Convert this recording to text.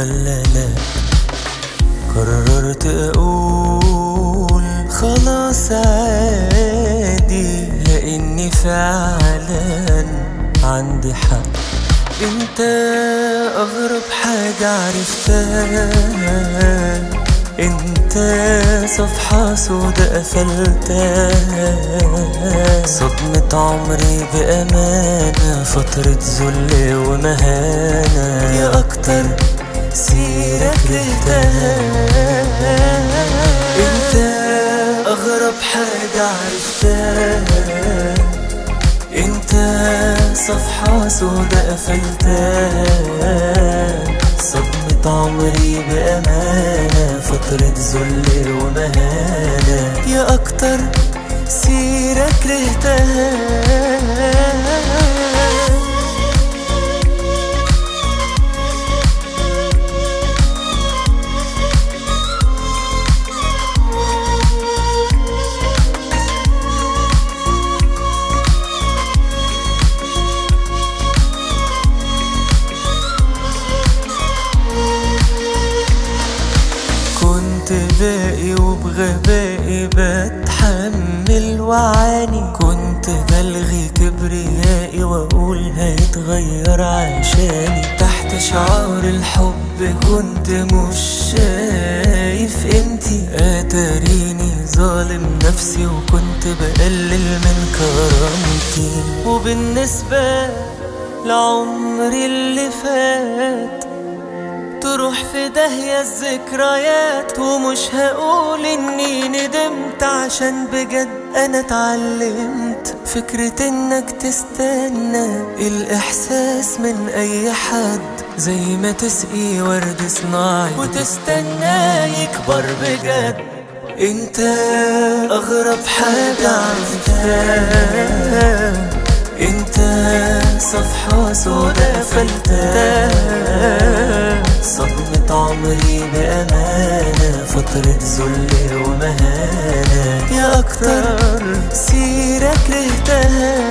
ولا لا؟ قررت اقول خلاص عادي، لاني فعلا عندي حق. انت اغرب حاجة عرفتها، انت صفحة سودا قفلتها. صدمة عمري بأمانة، فترة ذل ومهانة، يا أكتر سيرة كرهتها. انت أغرب حاجة عرفتها، انت صفحة سودا قفلتها. صدمة عمري بأمانة، فترة ذل ومهانة، يا أكتر سيرة كرهتها. كنت باقي وبغبائي بتحمل وعاني، كنت بلغي كبريائي واقول هيتغير عشاني. تحت شعار الحب كنت مش شايف قيمتي، اتاريني ظالم نفسي وكنت بقلل من كرامتي. وبالنسبة لعمري اللي فات تروح في داهية الذكريات، ومش هقول اني ندمت، عشان بجد انا اتعلمت فكرة انك تستنى الاحساس من اي حد، زي ما تسقي ورد صناعي وتستنى يكبر بجد. انت اغرب حاجة عرفتها، انت صفحة سودا قفلتها. صدمة عمري بأمانة، فترة ذل ومهانة، يا أكتر سيرة كرهتها.